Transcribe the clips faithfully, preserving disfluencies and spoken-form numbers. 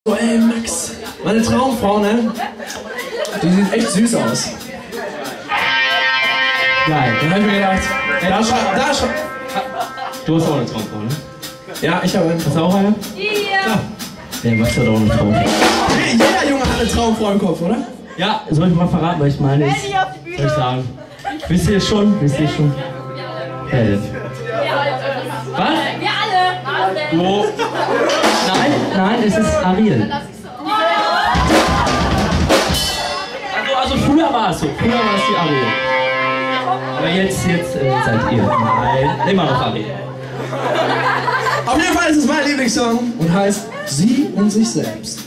Oh ey, Max, meine Traumfrau, ne? Die sieht echt süß aus. Geil, dann hab ich mir gedacht, ey, da schau, da schau. Du hast auch eine Traumfrau, ne? Ja, ich habe eine. Hast du auch eine? Ja. Der Max hat auch eine Traumfrau. Hey, jeder Junge hat eine Traumfrau im Kopf, oder? Ja, soll ich mal verraten, was ich meine? Ist, soll ich sagen? Wisst ihr schon? Wisst ihr schon? Wer denn? Was? Wir alle. Wo? Nein, nein, es ist Ariel. Also, also früher war es so. Früher war es die Ariel. Aber jetzt, jetzt äh, seid ihr. Nein, immer noch Ariel. Auf jeden Fall ist es mein Lieblingssong und heißt Sie und sich selbst.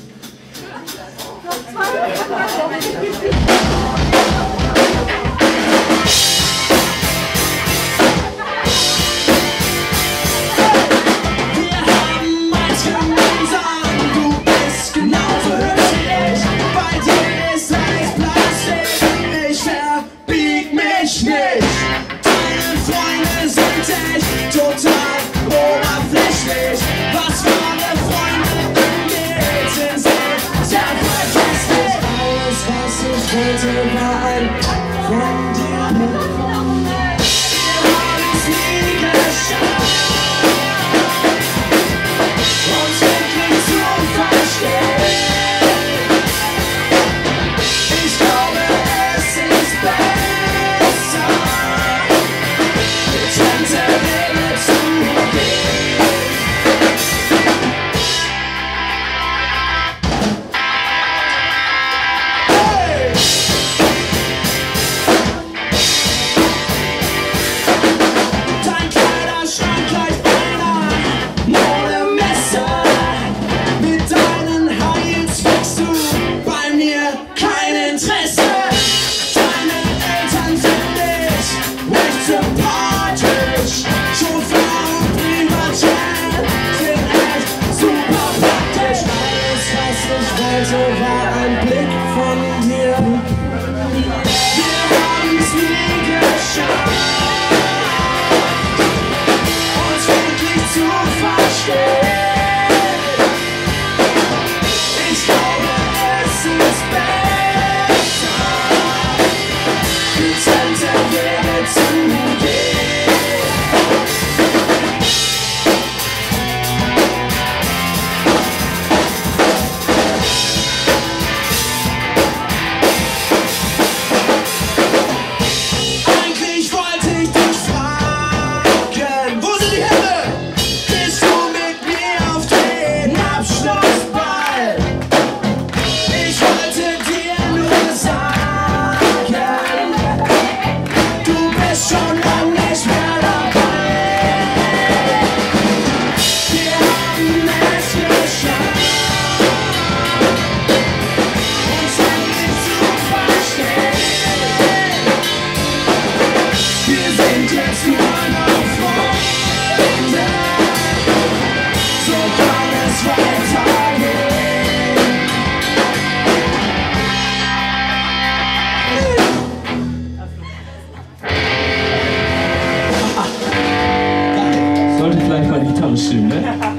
Sollte vielleicht mal die Gitarre stimmen, ne?